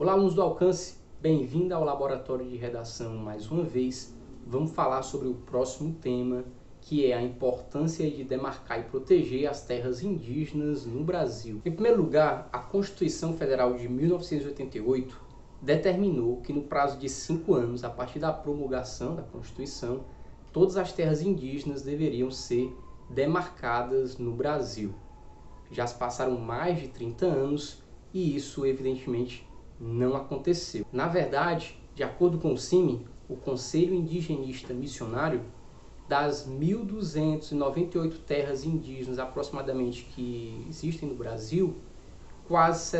Olá, alunos do Alcance, bem-vindo ao Laboratório de Redação mais uma vez. Vamos falar sobre o próximo tema, que é a importância de demarcar e proteger as terras indígenas no Brasil. Em primeiro lugar, a Constituição Federal de 1988 determinou que no prazo de 5 anos, a partir da promulgação da Constituição, todas as terras indígenas deveriam ser demarcadas no Brasil. Já se passaram mais de 30 anos e isso, evidentemente, não aconteceu. Na verdade, de acordo com o CIMI, o Conselho Indigenista Missionário, das 1.298 terras indígenas aproximadamente que existem no Brasil, quase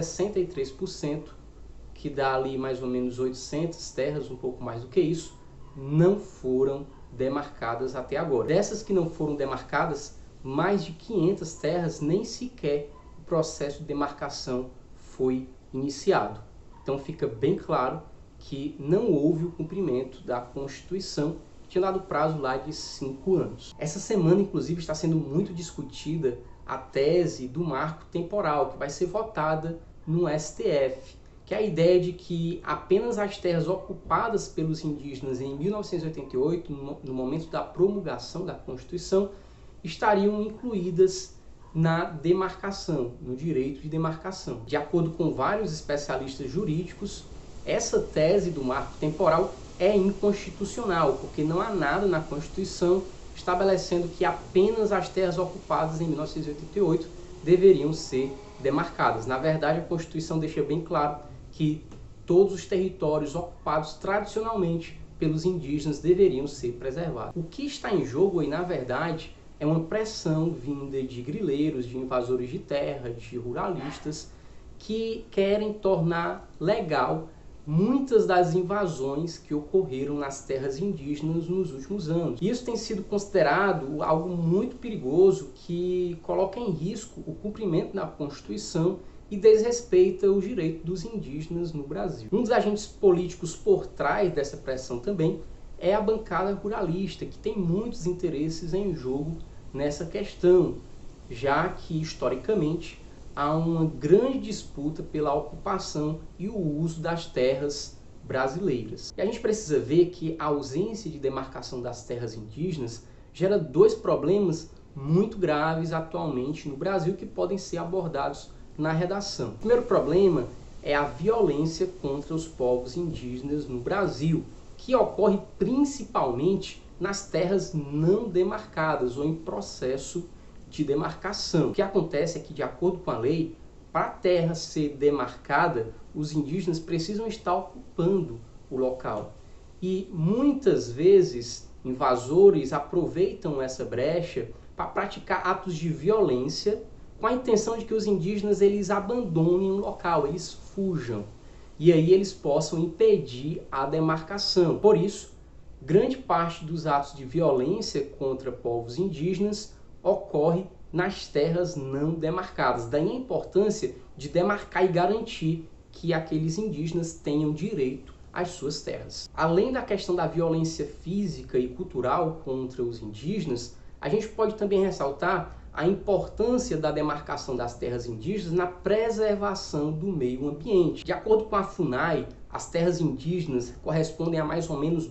63%, que dá ali mais ou menos 800 terras, um pouco mais do que isso, não foram demarcadas até agora. Dessas que não foram demarcadas, mais de 500 terras nem sequer o processo de demarcação foi iniciado. Então fica bem claro que não houve o cumprimento da Constituição, que tinha dado prazo lá de 5 anos. Essa semana, inclusive, está sendo muito discutida a tese do marco temporal, que vai ser votada no STF, que é a ideia de que apenas as terras ocupadas pelos indígenas em 1988, no momento da promulgação da Constituição, estariam incluídas na demarcação, no direito de demarcação. De acordo com vários especialistas jurídicos, essa tese do marco temporal é inconstitucional, porque não há nada na Constituição estabelecendo que apenas as terras ocupadas em 1988 deveriam ser demarcadas. Na verdade, a Constituição deixa bem claro que todos os territórios ocupados tradicionalmente pelos indígenas deveriam ser preservados. O que está em jogo aí, na verdade, é uma pressão vinda de grileiros, de invasores de terra, de ruralistas, que querem tornar legal muitas das invasões que ocorreram nas terras indígenas nos últimos anos. Isso tem sido considerado algo muito perigoso, que coloca em risco o cumprimento da Constituição e desrespeita o direito dos indígenas no Brasil. Um dos agentes políticos por trás dessa pressão também é a bancada ruralista, que tem muitos interesses em jogo nessa questão, já que historicamente há uma grande disputa pela ocupação e o uso das terras brasileiras. E a gente precisa ver que a ausência de demarcação das terras indígenas gera dois problemas muito graves atualmente no Brasil que podem ser abordados na redação. O primeiro problema é a violência contra os povos indígenas no Brasil, que ocorre principalmente nas terras não demarcadas ou em processo de demarcação. O que acontece é que, de acordo com a lei, para a terra ser demarcada, os indígenas precisam estar ocupando o local. E muitas vezes invasores aproveitam essa brecha para praticar atos de violência com a intenção de que os indígenas eles abandonem o local, eles fujam. E aí eles possam impedir a demarcação. Por isso, grande parte dos atos de violência contra povos indígenas ocorre nas terras não demarcadas. Daí a importância de demarcar e garantir que aqueles indígenas tenham direito às suas terras. Além da questão da violência física e cultural contra os indígenas, a gente pode também ressaltar a importância da demarcação das terras indígenas na preservação do meio ambiente. De acordo com a FUNAI, as terras indígenas correspondem a mais ou menos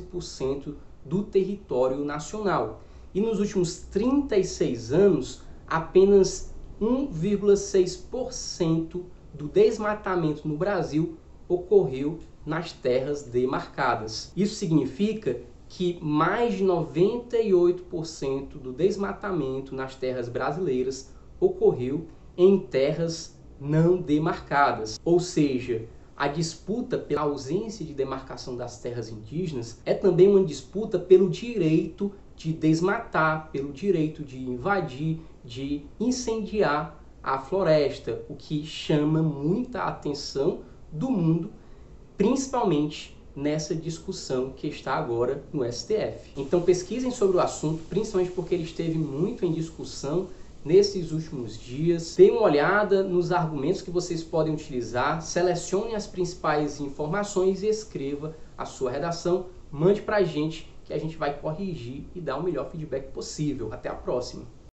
12% do território nacional. E nos últimos 36 anos, apenas 1,6% do desmatamento no Brasil ocorreu nas terras demarcadas. Isso significa que mais de 98% do desmatamento nas terras brasileiras ocorreu em terras não demarcadas. Ou seja, a disputa pela ausência de demarcação das terras indígenas é também uma disputa pelo direito de desmatar, pelo direito de invadir, de incendiar a floresta, o que chama muita atenção do mundo, principalmente nessa discussão que está agora no STF. Então pesquisem sobre o assunto, principalmente porque ele esteve muito em discussão nesses últimos dias. Deem uma olhada nos argumentos que vocês podem utilizar, selecione as principais informações e escreva a sua redação. Mande para a gente que a gente vai corrigir e dar o melhor feedback possível. Até a próxima!